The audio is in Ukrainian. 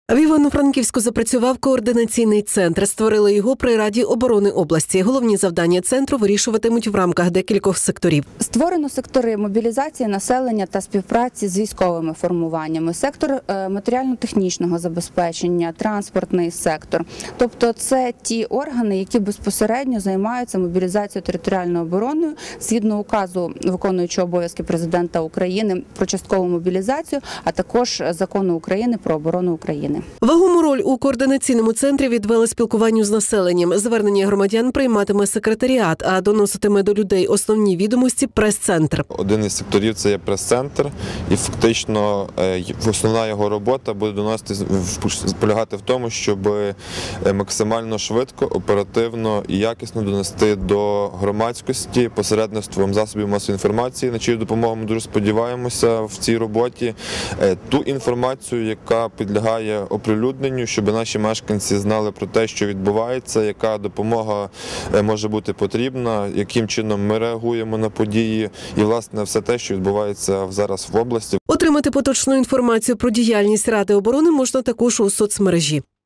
В Івано-Франківську запрацював координаційний центр. Створили його при Раді оборони області. Головні завдання центру вирішуватимуть в рамках декількох секторів. Створено сектори мобілізації населення та співпраці з військовими формуваннями, сектор матеріально-технічного забезпечення, транспортний сектор. Тобто це ті органи, які безпосередньо займаються мобілізацією територіальною обороною, згідно указу виконуючого обов'язки президента України про часткову мобілізацію, а також закону України про оборону України. Вагому роль у координаційному центрі відвели спілкуванню з населенням. Звернення громадян прийматиме секретаріат, а доноситиме до людей основні відомості прес-центр. Один із секторів – це є прес-центр, і фактично основна його робота буде полягати в тому, щоб максимально швидко, оперативно і якісно донести до громадськості посередництвом засобів масової інформації, на чию допомогу ми дуже сподіваємося в цій роботі, ту інформацію, яка підлягає оприлюдненню, щоб наші мешканці знали про те, що відбувається, яка допомога може бути потрібна, яким чином ми реагуємо на події і, власне, все те, що відбувається зараз в області. Отримати поточну інформацію про діяльність Ради оборони можна також у соцмережі.